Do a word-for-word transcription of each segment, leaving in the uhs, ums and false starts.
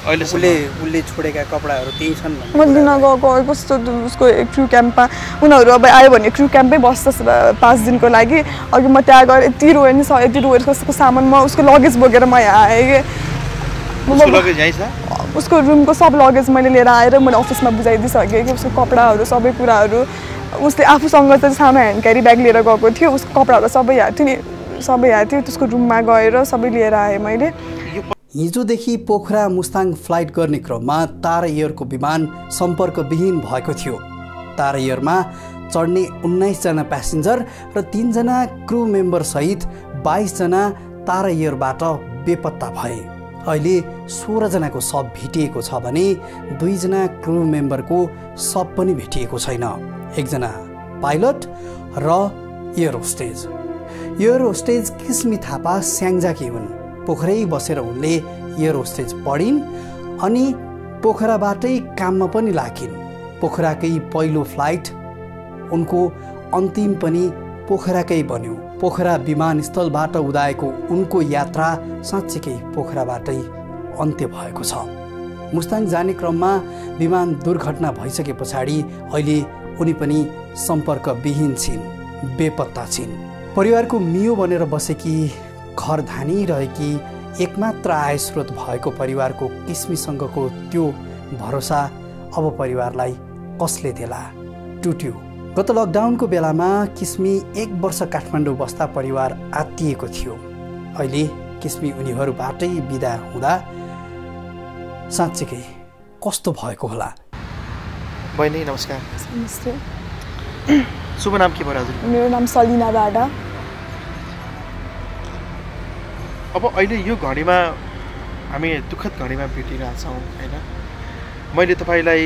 उसले उसले छोडेका कपडाहरू त्यही छन् म लिन गएको कस्तो उसको क्रू क्याम्पमा उनीहरू अब आयो भने क्रू क्याम्पमै बस्छ पाँच दिनको लागि अघि म त्यहाँ गएर यति रोएँ नि यति रोएर कसको सामान म उसको लगेज बोकेर म यहाँ आएँ कि उसको रुमको सब लगेज मैले लिएर आएर मैले अफिसमा बुझाइदिइसकेँ कि उसको कपडाहरू सबै कुराहरू उसले आफूसँग चाहिँ सानो ह्यान्ड क्यारी ब्याग लिएर गएको थियो उसको कपडाहरू सबै यहाँ थियो नि सबै यहाँ थियो त्यसको रुममा गएर सबै लिएर आएँ मैले हिजोदेखि पोखरा मुस्ताङ फ्लाइट गर्ने क्रममा तारा एयरको विमान सम्पर्कविहीन भएको थियो। तारा एयरमा चढ्ने उन्नाइस जना प्यासेन्जर र तीन जना क्रू मेम्बर सहित बाइस जना तारा एयरबाट बेपत्ता भए। अहिले सोह्र जनाको शव भेटिएको छ भने दुई जना क्रू मेम्बरको शव पनि भेटिएको छैन। एकजना पाइलट र air hostess. Air hostess Kismi Thapa स्याङ्जाकी हुन्। पोखरै बसेर उनले एयर होस्टेज पढिन् अनि पोखराबाटै काममा पनि लागिन्। पोखराकै पहिलो फ्लाइट उनको अन्तिम पनि पोखराकै बन्यो। पोखरा विमानस्थलबाट उदाएको उनको यात्रा साँच्चीकै पोखराबाटै अन्त्य भएको छ। मुस्ताङ जाने क्रममा विमान दुर्घटना भइसके पछाडि अहिले उनी पनि सम्पर्कविहीन छिन्, बेपत्ता छिन्। परिवारको मियो बनेर बसेकी घर धानिरहेकी एकमात्र आय स्रोत भएको परिवारको किस्मीसँगको त्यो भरोसा अब परिवारलाई कसले देला, टुट्यो। गत लकडाउनको बेलामा किस्मी एक वर्ष काठमाडौँ बस्दा परिवार आत्तिएको थियो। अहिले किस्मी उनीहरूबाटै बिदा हुँदा साँच्चीकै कस्तो भएको होला। बहिनी नमस्कार। नमस्ते। शुभ नाम के भयो हजुर? मेरो नाम सलिना बाडा। अब अहिले यो घडीमा हामी दुःखद घडीमा भेटिरहेछौँ होइन। मैले तपाईँलाई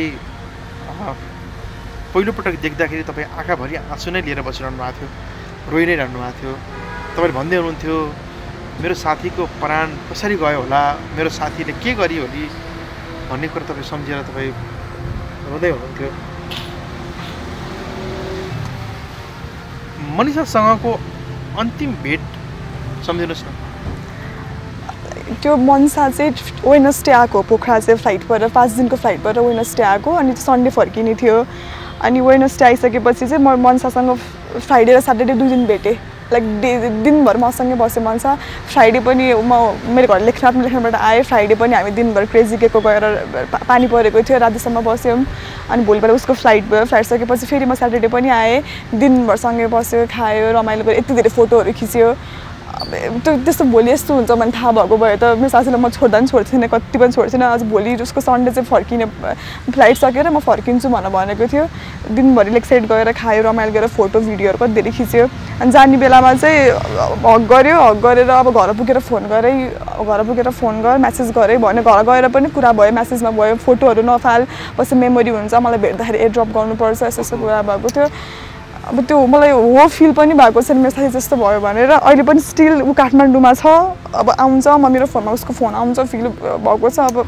पहिलोपटक देख्दाखेरि तपाईँ आँखाभरि आँसु नै लिएर बसिरहनु भएको थियो, रोइ नै रहनु भएको थियो। तपाईँले भन्दै हुनुहुन्थ्यो मेरो साथीको प्राण कसरी गयो होला, मेरो साथीले के गरी होली भन्ने कुरा तपाईँ सम्झेर तपाईँ रोँदै हुनुहुन्थ्यो। मनिषासँगको अन्तिम भेट सम्झिनुहोस् न। त्यो मनसा चाहिँ वेडनेसडे आएको, पोखरा चाहिँ फ्लाइटबाट पाँच दिनको फ्लाइटबाट वेडनेसडे आएको अनि सन्डे फर्किने थियो। अनि वेडनेसडे आइसकेपछि चाहिँ म मनसासँग फ्राइडे र स्याटरडे दुई दिन भेटेँ। लाइक डे दिनभर मसँगै बसेँ मनसा। फ्राइडे पनि म मेरो घर लेखनाथ लेखनाथबाट आएँ। फ्राइडे पनि हामी दिनभर क्रेजी केको गएर पानी परेको थियो, रातिसम्म बस्यौँ। अनि भोलिपल्ट उसको फ्लाइट भयो। फ्लाइट सकेपछि फेरि म स्याटरडे पनि आएँ, दिनभरसँगै बस्यो, खायो, रमाइलो गऱ्यो, यति धेरै फोटोहरू खिच्यो। त्यो त्यस्तो भोलि यस्तो हुन्छ भने थाहा भएको भए त मेरो साथीलाई म छोड्दा पनि छोड्थिनँ, कति पनि छोड्थिनँ। आज भोलि उसको सन्डे चाहिँ फर्किने फ्लाइट सकेर म फर्किन्छु भनेर भनेको थियो। दिनभरि लेक साइड गएर खायो, रमाइलो गरेर फोटो भिडियोहरू कति धेरै खिच्यो। अनि जाने बेलामा चाहिँ हक गऱ्यो, हक गरेर अब घर पुगेर फोन गरेँ, घर पुगेर फोन गर म्यासेज गरेँ भने घर गएर पनि कुरा भयो, म्यासेजमा भयो, फोटोहरू नफाल, पछि मेमोरी हुन्छ, मलाई भेट्दाखेरि एयरड्रप गर्नुपर्छ, यस्तो यस्तो कुरा भएको थियो। अब त्यो मलाई हो फिल पनि भएको छ मेरो साथी जस्तो भयो भनेर। अहिले पनि स्टिल ऊ काठमाडौँमा छ, अब आउँछ, म मेरो फोनमा उसको फोन आउँछ, फिल भएको छ। अब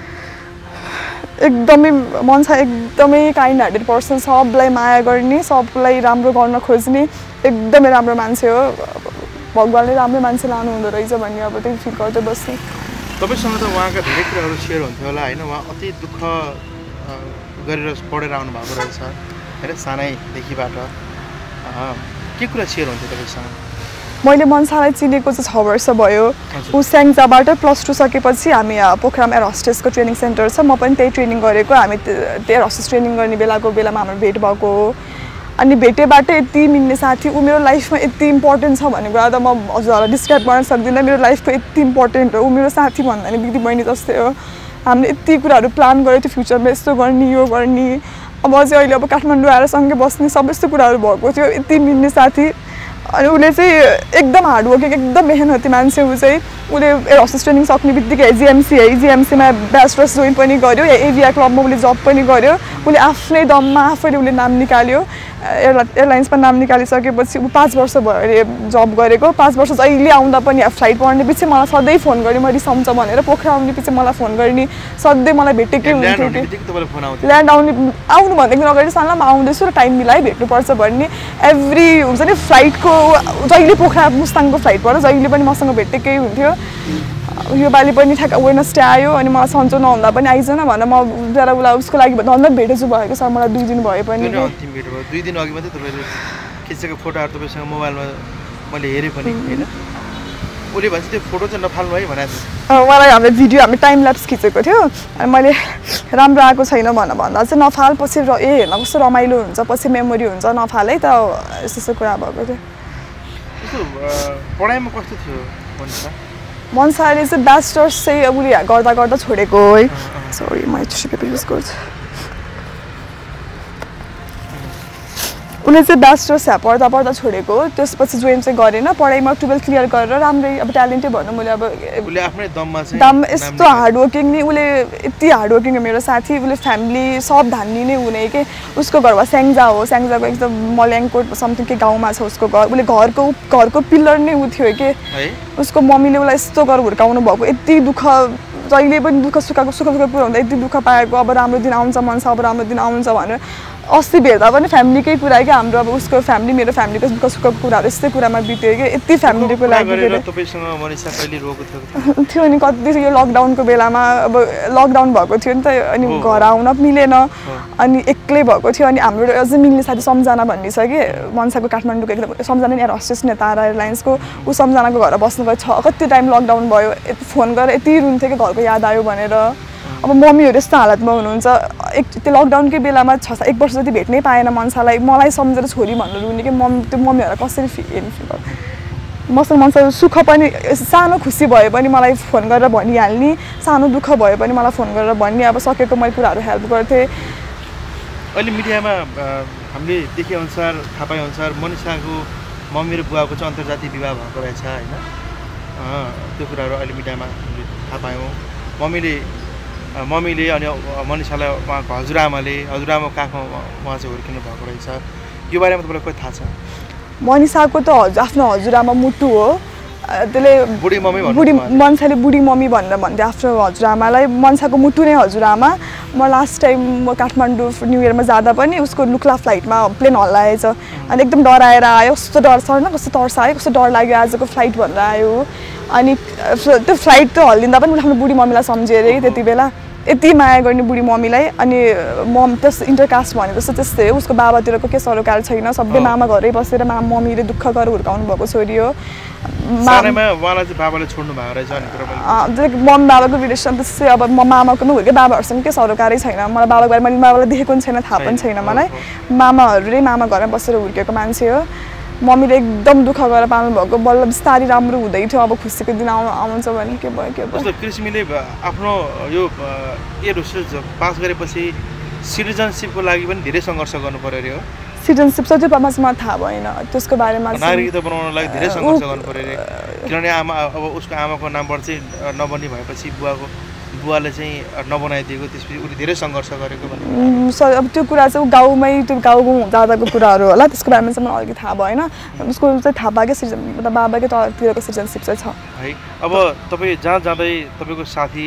एकदमै मन छ, एकदमै काइन्ड हार्टेड पर्सन, सबलाई माया गर्ने, सबलाई राम्रो गर्न खोज्ने एकदमै राम्रो मान्छे हो। भगवान्ले राम्रो मान्छे लानु हुँदो रहेछ भन्ने अब त्यही फिल गर्दै बस्ने। तपाईँसँग त उहाँका धेरै कुराहरू सेयर हुन्थ्यो होला होइन। उहाँ अति दुःख गरेर पढेर आउनु भएको रहेछ होइन, सानैदेखिबाट के कुरा सेयर हुन्थ्यो तपाईँसँग? मैले मनसालाई चिनेको चाहिँ छ वर्ष भयो। ऊ स्याङ्जाबाट प्लस टू सकेपछि हामी पोखरामा एयर होस्टेसको ट्रेनिङ सेन्टर छ, म पनि त्यही ट्रेनिङ गरेको। हामी त्यो एयर होस्टेस ट्रेनिङ गर्ने बेलाको बेलामा हाम्रो भेट भएको हो। अनि भेटेबाट यति मिल्ने साथी, ऊ मेरो लाइफमा यति इम्पोर्टेन्ट छ भन्ने कुरा त म हजुरहरूलाई डिस्क्राइब गर्न सक्दिनँ। मेरो लाइफको यति इम्पोर्टेन्ट हो, ऊ मेरो साथी भन्दा नि दिदी बहिनी जस्तै हो। हामीले यति कुराहरू प्लान गरेको थियो, फ्युचरमा यस्तो गर्ने, यो गर्ने। अब अझै अहिले अब काठमाडौँ आएर सँगै बस्ने, सब यस्तो कुराहरू भएको थियो। यति मिल्ने साथी। अनि उसले चाहिँ एकदम हार्डवर्किङ, एकदम मेहनती मान्छे। ऊ चाहिँ उसले एयर होस्टेस ट्रेनिङ सक्ने बित्तिकै जिएमसी है जिएमसीमा ब्याचलर्स जोइन पनि गर्यो, एभिया क्लबमा उसले जब पनि गर्यो। उसले आफ्नै दममा आफैले उसले नाम निकाल्यो। एयर एयरलाइन्समा नाम निकालिसकेपछि ऊ पाँच वर्ष भयो अरे जब गरेको। पाँच वर्ष जहिले आउँदा पनि फ्लाइट पढ्ने पछि मलाई सधैँ फोन गर्ने, म रिसाउँछ भनेर। पोखरा आउने पछि मलाई फोन गर्ने, सधैँ मलाई भेटेकै हुन्थ्यो कि ल्यान्ड आउने आउनु भनेदेखि अगाडि सानो म आउँदैछु र टाइम मिलाइ भेट्नुपर्छ भन्ने। एभ्री हुन्छ नि फ्लाइटको जहिले पोखरा मुस्ताङको फ्लाइटबाट जहिले पनि मसँग भेटेकै हुन्थ्यो। यो पालि पनि ठ्याक्क वेडनेसडे आयो अनि मलाई सन्चो नहुँदा पनि आइज न भनेर म जरा उसलाई उसको लागि धन्दा भेटेछु भएको सर मलाई दुई दिन भयो पनि अन्तिम भेट भयो दुई दिन अघि मात्रै तपाईँले खिचेको फोटोहरू तपाईँसँग मोबाइलमा मैले हेरेँ पनि होइन उसले भन्छ त्यो फोटो चाहिँ नफाल्नु है भनेको थियो मलाई हाम्रो भिडियो हामी टाइम ल्याप्स खिचेको थियो अनि मैले राम्रो आएको छैन भनेर भन्दा चाहिँ नफाल पछि ए हेर्न कस्तो रमाइलो हुन्छ पछि मेमोरी हुन्छ नफाल है त यस्तो यस्तो कुरा भएको थियो पढाइमा कस्तो थियो मनिषा मनसाले चाहिँ ब्याचलर्स चाहिँ उसले गर्दा गर्दा छोडेको है सरी म टिस्यु पेपर युज गर्छु उसले चाहिँ ब्याचलर्स यहाँ पढ्दा पढ्दा छोडेको हो त्यसपछि जोइन चाहिँ गरेन पढाइमा टुवेल्भ क्लियर गरेर राम्रै अब ट्यालेन्टै भनौँ मैले अब उसले आफ्नै दममा चाहिँ दम यस्तो हार्डवर्किङ नि उसले यति हार्डवर्किङ हो मेरो साथी उसले फ्यामिली सब धान्ने नै हुने के उसको घरमा स्याङ्जा हो स्याङ्जाको एकदम मल्याङकोट समथिङ के गाउँमा छ उसको घर उसले घरको घरको पिल्लर नै उ थियो कि उसको मम्मीले उसलाई यस्तो गरेर हुर्काउनु भएको यति दुःख जहिले पनि दुःख सुखको सुख दुःख पुरा हुँदा यति दुःख पाएको अब राम्रो दिन आउँछ मन छ अब राम्रो दिन आउँछ भनेर अस्ति भेट्दा पनि फ्यामिलीकै कुरा कि हाम्रो अब उसको फ्यामिली मेरो फ्यामिलीको दुःख सुखको कुराहरू यस्तै कुरामा बित्यो कि यति फ्यामिलीको लागि थियो नि कति यो लकडाउनको बेलामा अब लकडाउन भएको थियो नि त अनि घर आउन मिलेन अनि एक्लै भएको थियो अनि हाम्रो अझै मिल्ने साथी सम्झना भन्ने छ कि मनसाको काठमाडौँको एकदम सम्झना नि एयर होस्टेस नि तारा एयरलाइन्सको ऊ सम्झनाको घर बस्नु गयो छ कति टाइम लकडाउन भयो यति फोन गरेर यति रुन्थ्यो कि घरको याद आयो भनेर अब मम्मीहरू यस्तो हालतमा हुनुहुन्छ एक त्यो लकडाउनकै बेलामा छ एक वर्ष जति भेट्नै पाएन मनसालाई मलाई सम्झेर छोरी भनेर रुने कि मम्मी त्यो मम्मीहरूलाई कसरी फिल मसँग मनसा सुख पनि सानो खुसी भए पनि मलाई फोन गरेर भनिहाल्ने सानो दुःख भए पनि मलाई फोन गरेर भन्ने अब सकेको मैले कुराहरू हेल्प गर्थेँ अहिले मिडियामा हामीले देखेअनुसार थाहा पाएअनुसार मनिषाको मम्मी र बुवाको चाहिँ अन्तर्जातीय विवाह भएको रहेछ होइन त्यो कुराहरू अहिले मिडियामा हामीले थाहा पायौँ मम्मीले मम्मीले अनि मनिषालाई उहाँको हजुरआमाले हजुरआमा काखमा उहाँ चाहिँ हुर्किनु भएको रहेछ यो बारेमा तपाईँलाई कति थाहा छ मनिषाको त हजुर आफ्नो हजुरआमा मुटु हो त्यसले बुढी मम्मी बुढी मनसाले बुढी मम्मी भनेर भन्थ्यो आफ्नो हजुरआमालाई मनसाको मुटु नै हजुरआमा म लास्ट टाइम म काठमाडौँ न्यु इयरमा जाँदा पनि उसको लुक्ला फ्लाइटमा प्लेन हल्लाएछ अनि एकदम डराएर आयो कस्तो डर सर्न कस्तो तर्स आयो कस्तो डर लाग्यो आजको फ्लाइट भनेर आयो अनि त्यो फ्लाइट त हल्लिँदा पनि आफ्नो बुढी मम्मीलाई सम्झेर त्यति बेला यति माया गर्ने बुढी मम्मीलाई अनि मम त्यस इन्टरकास्ट भनेको जस्तो त्यस्तै हो उसको बाबातिरको के सरोकार छैन सबै मामा घरै बसेर मामा मम्मीले दुःख गरेर हुर्काउनु भएको छोरी हो मम्मी बाबाको रिलेसन त्यस्तै अब म मामाको पनि हुर्केँ बाबाहरूसँग के सरोकारै छैन मलाई बाबाको बारे मैले बाबालाई देखेको पनि छैन थाहा पनि छैन मलाई मामाहरूले मामा घरमा बसेर हुर्केको मान्छे हो मम्मीले एकदम दुःख गरेर पाल्नु भएको बल्ल बिस्तारै राम्रो हुँदै थियो अब खुसीको दिन आउ आउँछ भने के भयो के भयो कृष्णले आफ्नो यो एयर होस्टेस पास गरेपछि सिटिजनसिपको लागि पनि धेरै सङ्घर्ष गर्नु पर्यो अरे हो सिटिजनसिप चाहिँ त्यो मलाई थाहा भएन त्यसको बारेमा नागरिकता बनाउनको लागि धेरै सङ्घर्ष गर्नु पर्यो अरे किनभने आमा अब उसको आमाको नामबाट चाहिँ नबन्ने भएपछि बुवाको बुवाले चाहिँ नबनाइदिएको त्यसपछि उसले धेरै सङ्घर्ष गरेको भने अब त्यो कुरा चाहिँ गाउँमै त्यो गाउँ गाउँ जाँदाको कुराहरू होला त्यसको बारेमा चाहिँ मलाई अलिकति थाहा भएन उसको चाहिँ थाहा पाएकै सिटिजन मतलब बाबाकै तलतिरको सिटिजनसिप चाहिँ छ है अब तपाईँ जहाँ जाँदै तपाईँको साथी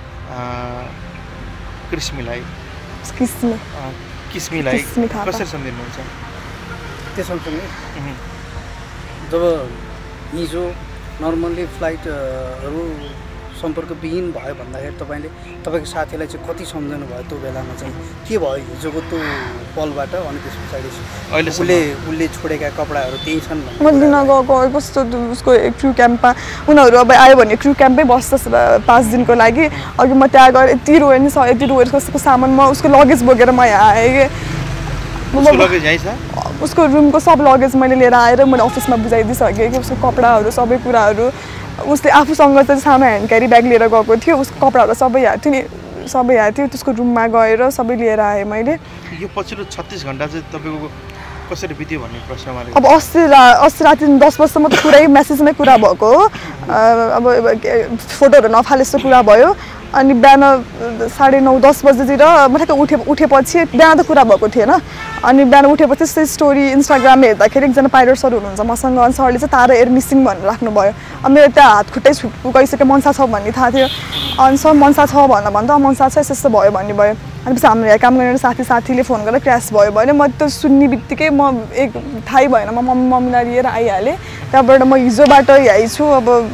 कृष्मीलाई किस्मी किस्मीलाई कसरी सम्झिनुहुन्छ त्यो सँगसँगै जब हिजो नर्मल्ली फ्लाइटहरू सम्पर्कविहीन भयो भन्दाखेरि तपाईँले तपाईँको साथीलाई चाहिँ कति सम्झनु भयो त्यो बेलामा चाहिँ के भयो हिजोको त्यो पलबाट अनि त्यस पछाडि अहिले उसले उसले छोडेका कपडाहरू त्यही छन् म लिन गएको कस्तो उसको क्रु क्याम्पमा उनीहरू अब आयो भने क्रु क्याम्पमै बस्छ पाँच दिनको लागि अघि म त्यहाँ गएर यति रोएँ नि यति रोएर कस्तो सामान म उसको लगेज बोकेर म यहाँ आएँ कि उसको रुमको सब लगेज मैले लिएर आएर मैले अफिसमा बुझाइदिइसकेँ कि उसको कपडाहरू सबै कुराहरू उसले आफूसँग चाहिँ सानो ह्यान्ड क्यारी ब्याग लिएर गएको थियो उसको कपडाहरू सबै यहाँ थियो नि सबै यहाँ थियो त्यसको रुममा गएर सबै लिएर आएँ मैले यो पछिल्लो छत्तिस घन्टा चाहिँ तपाईँको कसरी बित्यो भन्ने प्रश्नमा अब अस्ति रा अस्ति राति दस बजीसम्म त पुरै मेसेजमै कुरा भएको हो अब फोटोहरू नफाले जस्तो कुरा भयो अनि बिहान साढे नौ दस बजीतिर म ठ्याक्क उठे उठेपछि बिहान त कुरा भएको थिएन अनि बिहान उठेपछि त्यस्तै स्टोरी इन्स्टाग्राममा हेर्दाखेरि एकजना पाइलट सर हुनुहुन्छ मसँग अनि सरले चाहिँ तारा एयर मिसिङ भनेर राख्नुभयो अनि मेरो त्यहाँ हात खुट्टै छुट गइसक्यो मनसा छ भन्ने थाहा थियो अनि सर मनसा छ भनेर भन्दा मनसा छ यस्तो यस्तो भयो भन्ने भयो अनि पछि हाम्रो यहाँ काम गर्ने साथी साथीले फोन गरेर क्रास भयो भने म त्यो सुन्ने बित्तिकै म एक थाहै भएन म मम्मी मम्मीलाई लिएर आइहालेँ त्यहाँबाट म हिजोबाट यहीँ छु अब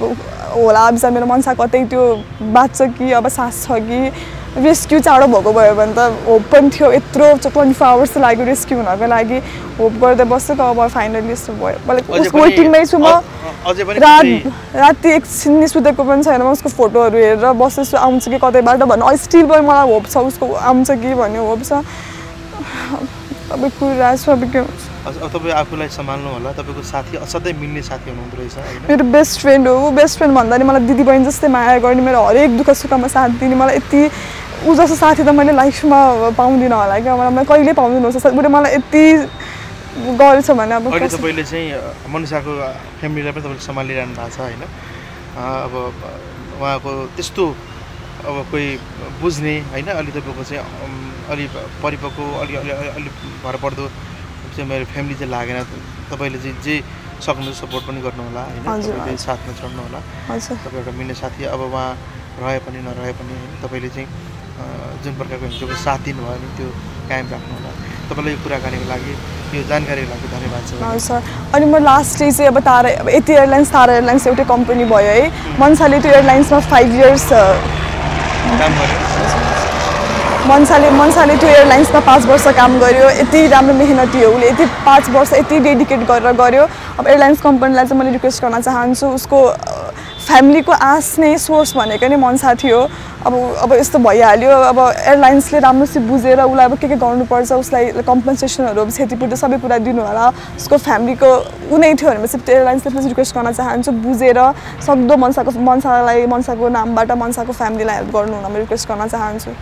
होला अब मेरो मनसा कतै त्यो बाँच्छ कि अब सास छ कि रेस्क्यु चाँडो भएको भयो भने त होप पनि थियो यत्रो ट्वेन्टी फोर आवर्स लाग्यो रेस्क्यु हुनको लागि होप गर्दै बसेको अब फाइनली यस्तो भयो मैले उसको वेटिङमै छु म रात राति एकछिन नि सुतेको पनि छैन म उसको फोटोहरू हेरेर बसेछु आउँछ कि कतैबाट भन्नु स्टिल पनि मलाई होप छ उसको आउँछ कि भन्ने होप छ अब कुरा छ अब के हुन्छ तपाईँ आफूलाई सम्हाल्नु होला तपाईँको साथी असाध्यै मिल्ने साथी हुनुहुँदो रहेछ होइन मेरो बेस्ट फ्रेन्ड हो बेस्ट फ्रेन्ड भन्दा नि मलाई दिदी बहिनी जस्तै माया गर्ने मेरो हरेक दुःख सुखमा साथ दिने मलाई यति ऊ जस्तो साथी त मैले लाइफमा पाउँदिनँ होला क्या मलाई कहिले पाउँदिनँ उसो बरु मलाई यति गरेछ भने अब अहिले तपाईँले चाहिँ मनिषाको फ्यामिलीलाई पनि तपाईँले सम्हालिरहनु भएको छ होइन अब उहाँको त्यस्तो अब कोही बुझ्ने होइन अलि तपाईँको चाहिँ अलि परिपक्व अलि अलि अलि भरपर्दो चाहिँ मेरो फ्यामिली चाहिँ लागेन तपाईँले चाहिँ जे सक्नुहुन्छ सपोर्ट पनि गर्नु होला होइन तपाईँले साथमा छोड्नु होला तपाईँ एउटा मिल्ने साथी अब उहाँ रहे पनि नरहे पनि होइन तपाईँले चाहिँ जुन प्रकारको हिजोको साथ दिनुभयो भने त्यो कायम राख्नु होला तपाईँलाई यो कुराकानीको लागि यो जानकारीको लागि धन्यवाद छ सर अनि म लास्टली चाहिँ अब तारा अब यति एयरलाइन्स तारा एयरलाइन्स एउटै कम्पनी भयो है मनसाले त्यो एयरलाइन्समा फाइभ इयर्स काम गर्यो मनसाले मनसाले त्यो एयरलाइन्समा पाँच वर्ष काम गर्यो यति राम्रो मेहनती हो उसले यति पाँच वर्ष यति डेडिकेट गरेर गर्यो अब एयरलाइन्स कम्पनीलाई चाहिँ मैले रिक्वेस्ट गर्न चाहन्छु उसको फ्यामिलीको आस नै सोर्स भनेको नै मनसा थियो अब अब यस्तो भइहाल्यो अब एयरलाइन्सले राम्रोसित बुझेर उसलाई अब के के गर्नुपर्छ उसलाई कम्पन्सेसनहरू क्षतिपूर्ति सबै कुरा दिनु होला उसको फ्यामिलीको ऊ नै थियो भने चाहिँ त्यो एयरलाइन्सले पनि रिक्वेस्ट गर्न चाहन्छु बुझेर सक्दो मनसाको मनसालाई मनसाको नामबाट मनसाको फ्यामिलीलाई हेल्प गर्नु हुन म रिक्वेस्ट गर्न चाहन्छु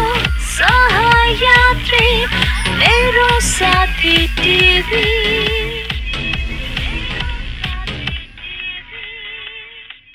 सहायत्री मेरो साथी टिभी